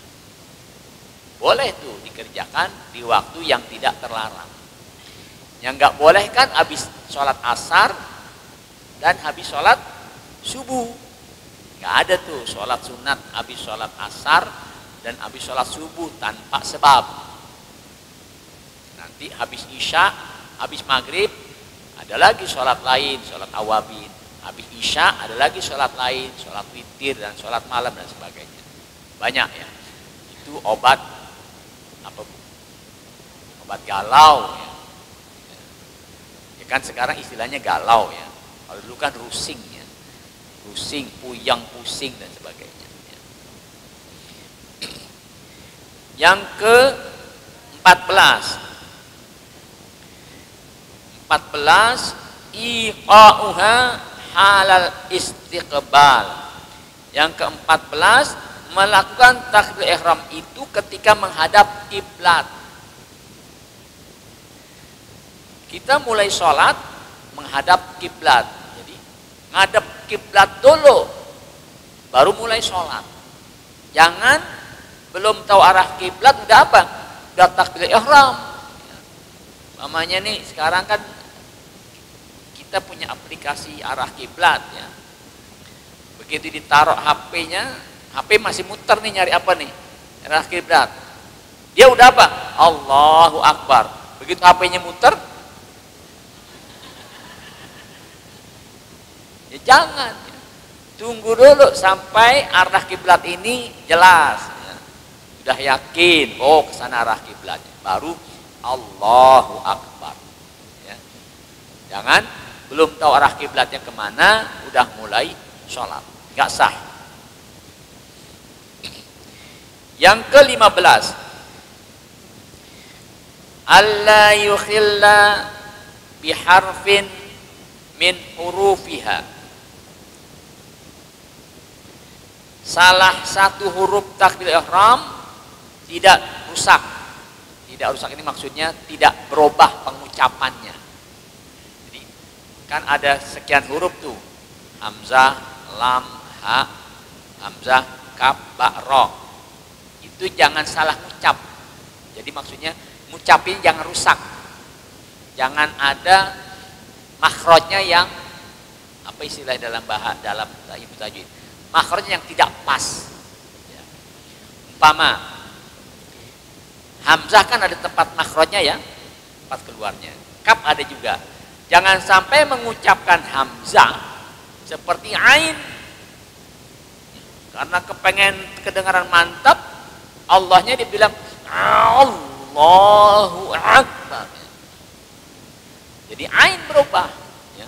boleh tuh dikerjakan di waktu yang tidak terlarang. Yang nggak boleh kan habis sholat asar dan habis sholat subuh. Nggak ada tuh sholat sunat habis sholat asar dan habis sholat subuh tanpa sebab. Nanti habis isya, habis maghrib ada lagi sholat lain, sholat awabin. Habis isya ada lagi sholat lain, sholat witir dan sholat malam dan sebagainya. Banyak ya. Itu obat apa? Obat galau ya. Ya kan sekarang istilahnya galau ya. Kalau dulu kan rusing ya. Rusing, puyang, pusing dan sebagainya ya. Yang ke-14 iqa'uha halal istiqbal. Yang ke-14 melakukan takbir ihram itu ketika menghadap kiblat. Kita mulai sholat menghadap kiblat. Jadi ngadep kiblat dulu, baru mulai sholat. Jangan belum tahu arah kiblat udah apa? Udah takbir ihram. Namanya nih sekarang kan kita punya aplikasi arah kiblat ya. Begitu ditaruh HP-nya, HP masih muter nih nyari apa nih? Arah kiblat. Dia udah apa? Allahu Akbar. Begitu HP-nya muter, ya jangan. Tunggu dulu sampai arah kiblat ini jelas. Ya. Sudah yakin, oh ke sana arah kiblatnya. Baru Allahu Akbar. Ya. Jangan belum tahu arah kiblatnya kemana, udah mulai sholat. Nggak sah. Yang ke-15 alla yukhilla biharfin min hurufiha. Salah satu huruf takbir ihram tidak rusak. Tidak rusak ini maksudnya tidak berubah pengucapannya. Jadi kan ada sekian huruf tuh. Hamzah, lam, ha, hamzah, kaf, ba, ro. Itu jangan salah ucap. Jadi maksudnya ngucapin jangan rusak. Jangan ada makhrajnya yang apa istilah dalam dalam ilmu tajwid. Makhrajnya yang tidak pas. Ya. Umpama hamzah kan ada tempat makhrajnya ya, tempat keluarnya. Kaf ada juga. Jangan sampai mengucapkan hamzah seperti ain. Karena kepengen kedengaran mantap, Allahnya dibilang Allahu Akbar. Jadi ain berubah. Ya.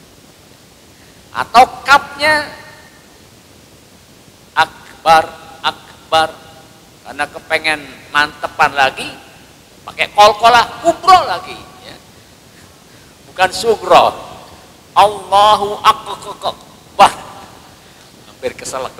Atau kafnya akbar, akbar. Karena kepengen mantepan lagi, pakai kol-kolah kubro lagi. Ya. Bukan sugro. Allahu Akbar. Hampir keselak.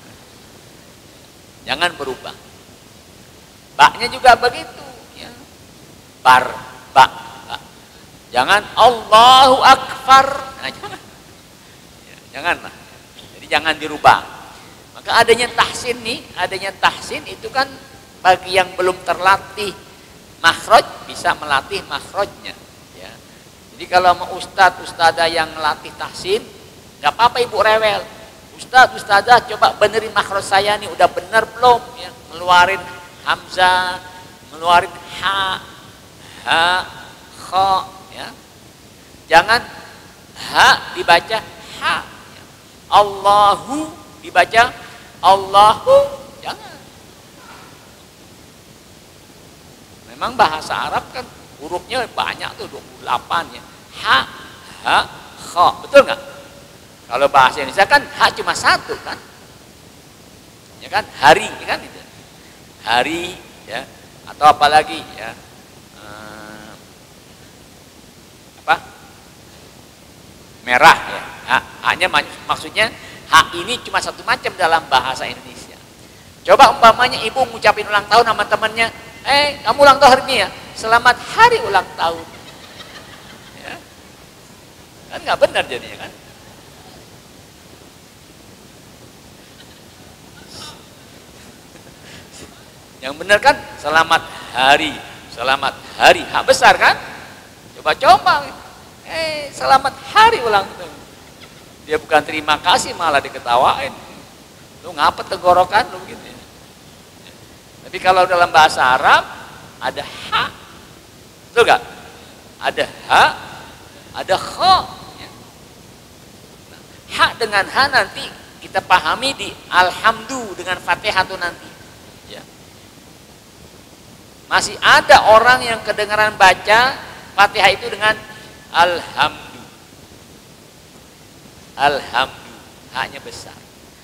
Jangan berubah. Baknya juga begitu. Ya. Bar, bak. Jangan Allahu Akbar. Nah, jangan. Ya, janganlah. Jadi jangan dirubah. Maka adanya tahsin nih, adanya tahsin itu kan bagi yang belum terlatih makhraj bisa melatih makhrajnya. Ya. Jadi kalau sama ustadzah yang melatih tahsin, nggak apa-apa ibu rewel. Ustadzah coba benerin makhraj saya nih, udah bener belum? Ya. Ngeluarin hamzah, ngeluarin ha, kha. Ya. Jangan ha dibaca ha, ya. Allahu dibaca Allahu, jangan. Memang bahasa Arab kan hurufnya banyak tuh 28 ya. Ha, kha, betul nggak? Kalau bahasa Indonesia kan ha cuma satu kan, ya kan hari, ya kan itu hari ya, atau apalagi ya. Merah ya, hanya maksudnya hak ini cuma satu macam dalam bahasa Indonesia. Coba umpamanya ibu ngucapin ulang tahun sama temannya, kamu ulang tahun hari ini ya, selamat hari ulang tahun. Ya. Kan nggak benar jadinya kan. Yang benar kan selamat hari, hak besar kan. Coba-coba. Selamat hari ulang tahun. Dia bukan terima kasih malah diketawain. Lu ngapa tenggorokan lu gitu ya. Tapi kalau dalam bahasa Arab ada ha. Betul enggak? Ada ha, ada kha. Ya. Nah, ha dengan ha nanti kita pahami di alhamdu dengan Fatihah tuh nanti. Ya. Masih ada orang yang kedengaran baca Fatihah itu dengan alhamdu, haknya besar.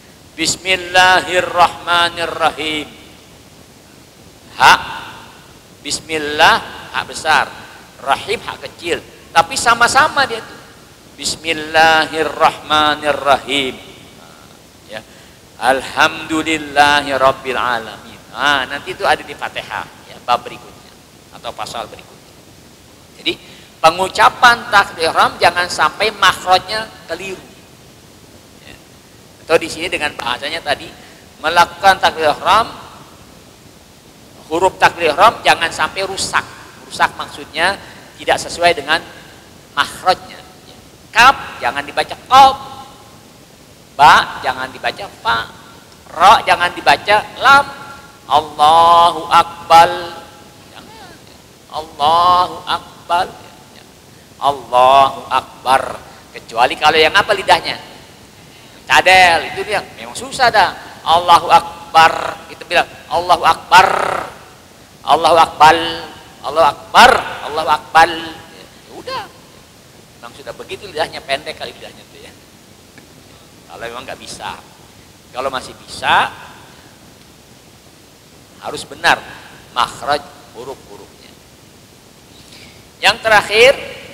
Bismillahirrahmanirrahim. Hak Bismillah hak besar, Rahim hak kecil, tapi sama-sama dia tuh. Bismillahirrahmanirrahim. Ya. Alhamdulillahirabbil alamin. Nanti itu ada di Fatihah ya, bab berikutnya atau pasal berikutnya. Jadi pengucapan takbiratul ihram jangan sampai makhrajnya keliru. Ya. Atau di sini dengan bahasanya tadi melakukan takbiratul ihram, huruf takbiratul ihram jangan sampai rusak. Rusak maksudnya tidak sesuai dengan makhrajnya. Ya. Kaf jangan dibaca qaf. Ba jangan dibaca fa. Ra jangan dibaca lam. Allahu akbar. Jangan. Allahu akbar. Allahu Akbar, kecuali kalau yang apa lidahnya cadel, itu dia memang susah dah. Allahu Akbar kita bilang Allahu Akbar, Allahu Akbar, Allahu Akbar, Allahu Akbar. Ya udah, memang sudah begitu lidahnya, pendek kali lidahnya tuh ya. Kalau memang nggak bisa, kalau masih bisa harus benar makhraj huruf-hurufnya. Yang terakhir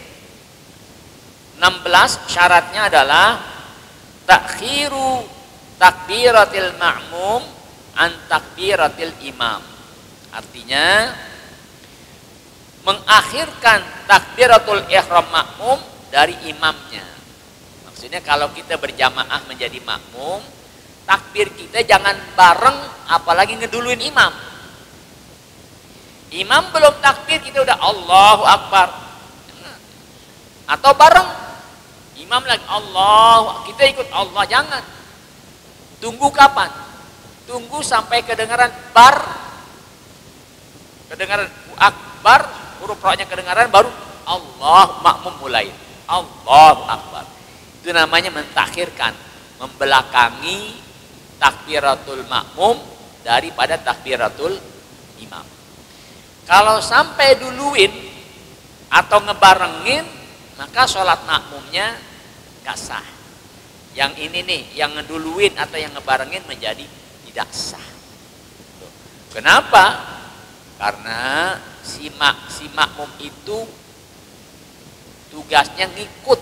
16 syaratnya adalah takhiru takbiratil ma'mum an takbiratil imam. Artinya mengakhirkan takbiratul ihram makmum dari imamnya. Maksudnya kalau kita berjamaah menjadi makmum, takbir kita jangan bareng apalagi ngeduluin imam. Imam belum takbir kita udah Allahu Akbar. Atau bareng imam lagi Allah, kita ikut Allah, jangan. Tunggu kapan? Tunggu sampai kedengaran bar, kedengaran akbar, huruf ra-nya kedengaran, baru Allah, makmum mulai Allahu Akbar. Itu namanya mentakhirkan, membelakangi takbiratul makmum daripada takbiratul imam. Kalau sampai duluin atau ngebarengin, maka sholat makmumnya gak sah. Yang ini nih, yang ngeduluin atau yang ngebarengin menjadi tidak sah. Kenapa? Karena si makmum itu tugasnya ngikut,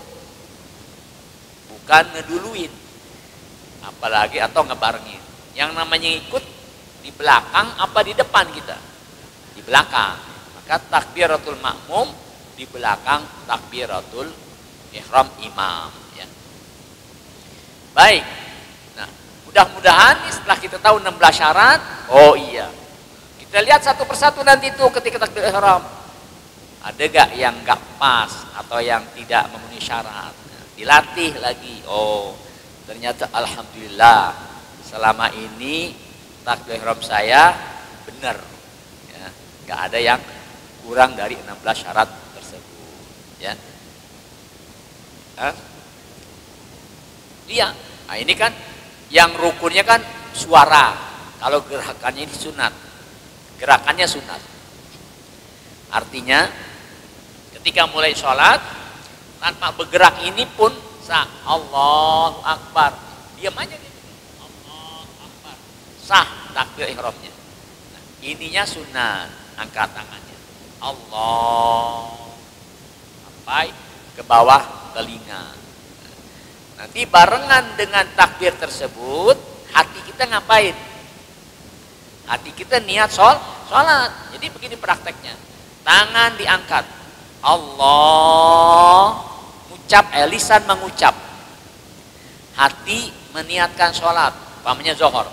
bukan ngeduluin, apalagi atau ngebarengin. Yang namanya ngikut di belakang apa di depan kita? Di belakang. Maka takbiratul makmum di belakang takbiratul ihram imam, ya. Baik. Nah, mudah-mudahan setelah kita tahu 16 syarat, oh iya. Kita lihat satu persatu nanti itu ketika takbir ihram. Ada gak yang gak pas atau yang tidak memenuhi syarat? Nah, dilatih lagi. Oh, ternyata alhamdulillah selama ini takbir ihram saya benar. Ya, gak ada yang kurang dari 16 syarat tersebut, ya. Iya. Nah, ini kan yang rukunnya kan suara. Kalau gerakannya ini sunat. Gerakannya sunat. Artinya ketika mulai sholat tanpa bergerak ini pun sah. Allahu Akbar. Diam aja gitu. Allahu Akbar. Sah takbir ihramnya. Nah, ininya sunat. Angkat tangannya. Allah. Sampai ke bawah telinga. Nanti barengan dengan takbir tersebut, hati kita ngapain? Hati kita niat sholat. Jadi begini prakteknya. Tangan diangkat. Allah. Ucap, lisan mengucap. Hati meniatkan sholat. Pamannya zuhur.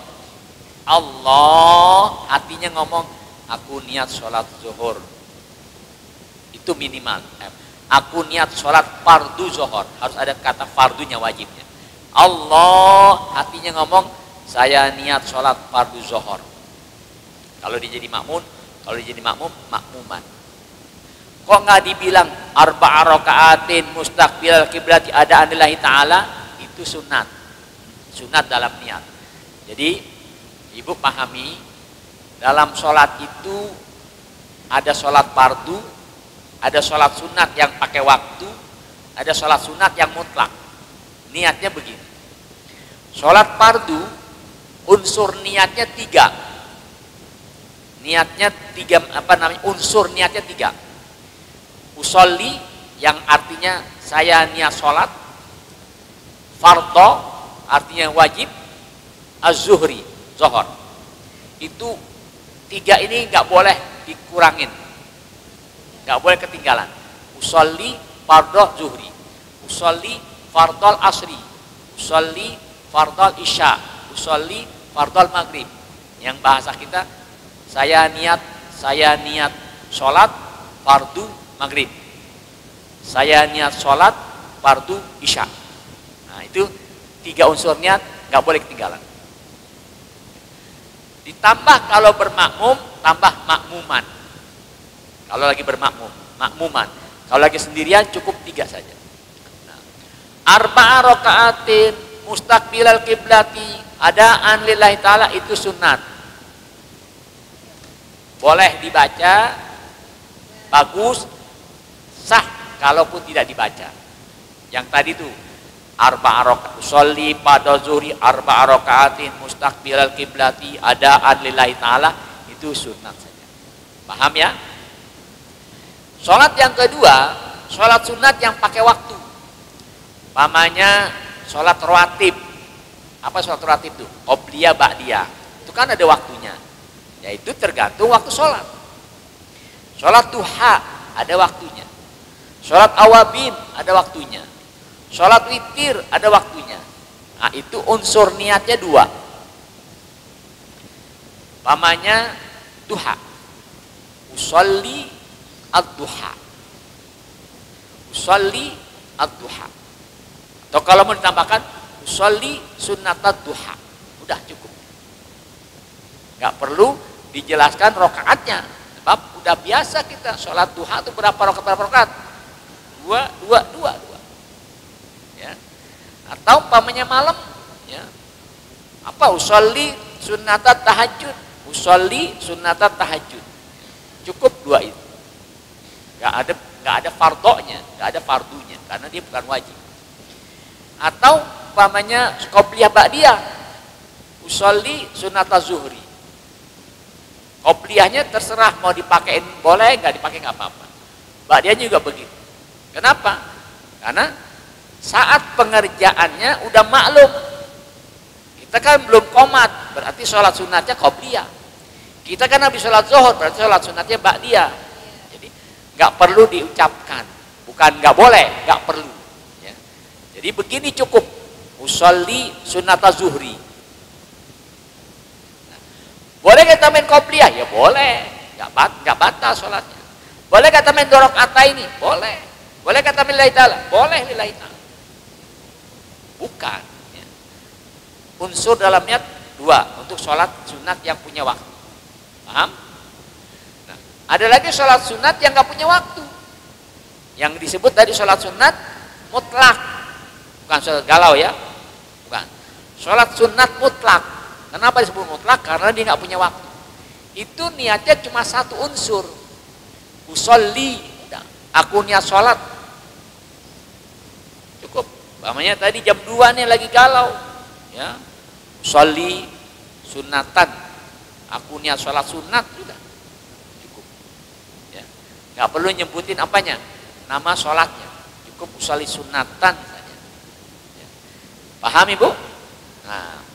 Allah. Hatinya ngomong, aku niat sholat zuhur. Itu minimal. Aku niat sholat fardu zuhur. Harus ada kata fardunya, wajibnya. Allah, hatinya ngomong, saya niat sholat fardu zuhur. Kalau dia jadi makmum, kalau dia jadi makmum, makmuman. Kok nggak dibilang arba'a raka'atin mustaqbilal kiblati adaan lillahi ta'ala? Itu sunat. Sunat dalam niat. Jadi ibu pahami, dalam sholat itu ada sholat fardu, ada sholat sunat yang pakai waktu, ada sholat sunat yang mutlak. Niatnya begini. Sholat fardu, unsur niatnya 3. Niatnya 3, unsur niatnya 3. Usolli, yang artinya saya niat sholat. Fardho, artinya wajib. Az-zuhri, zuhur. Itu 3 ini nggak boleh dikurangin. Nggak boleh ketinggalan. Usolli fardhu zuhri, usolli fardhu asri, usolli fardhu isya, usolli fardhu maghrib. Yang bahasa kita, saya niat sholat fardu maghrib, saya niat sholat fardu isya. Nah, itu 3 unsur niat nggak boleh ketinggalan. Ditambah kalau bermakmum, tambah makmuman. Kalau lagi bermakmum, makmuman. Kalau lagi sendirian cukup 3 saja. Nah, arba'a raka'atin mustaqbilal kiblati adaan lillahi ta'ala, itu sunat. Boleh dibaca, bagus, sah kalaupun tidak dibaca. Yang tadi itu arba'a raka'atin sholli pada zuhri arba'a raka'atin mustaqbilal kiblati adaan lillahi ta'ala, itu sunat saja. Paham ya? Sholat yang kedua, sholat sunat yang pakai waktu. Pamannya sholat rawatib. Apa sholat rawatib itu? Qobliyah, ba'diyah. Itu kan ada waktunya. Yaitu tergantung waktu sholat. Sholat duha ada waktunya. Sholat awabin ada waktunya. Sholat witir ada waktunya. Nah, itu unsur niatnya 2. Pamannya duha. usolli ad-duha. Usolli ad-duha. Atau kalau mau ditambahkan usolli sunnatad duha. Udah cukup. Nggak perlu dijelaskan rokaatnya. Sebab udah biasa kita sholat duha itu berapa rokaat? Dua. Ya. Atau umpamanya malam, ya. Apa usolli sunnatat tahajud? Usolli sunnatat tahajud. Cukup dua itu. Nggak ada fardonya, nggak ada fardunya, karena dia bukan wajib. Atau umpamanya qobliyah ba'diyah, usolli sunnataz zuhri. Qobliyahnya terserah mau dipakein boleh, nggak dipakai nggak apa-apa. Ba'diyahnya juga begitu. Kenapa? Karena saat pengerjaannya udah maklum. Kita kan belum qomat, berarti sholat sunatnya qobliyah. Kita kan habis sholat zuhur, berarti sholat sunatnya ba'diyah. Jadi nggak perlu diucapkan, bukan nggak boleh, nggak perlu. Ya. Jadi begini cukup, usolli sunataz zuhri. Nah, boleh kita main qobliyah? Ya boleh, nggak batal sholatnya. Boleh kata main dorok kata ini? Boleh. Boleh kata lillahi ta'ala? Boleh lillahi ta'ala. Bukan. Ya. Unsur dalamnya dua, untuk sholat sunat yang punya waktu. Paham? Nah, ada lagi sholat sunat yang nggak punya waktu. Yang disebut tadi sholat sunat mutlak. Bukan sholat galau ya. Bukan. Sholat sunat mutlak. Kenapa disebut mutlak? Karena dia nggak punya waktu. Itu niatnya cuma satu unsur. Usolli, aku niat sholat. Cukup. Namanya tadi jam 2 nih lagi galau. Ya. Usolli sunatan. Aku niat sholat sunat juga. Cukup. Ya. Nggak perlu nyebutin apanya. Nama sholatnya. Cukup usolli sunatan saja. Ya. Paham Ibu? Nah,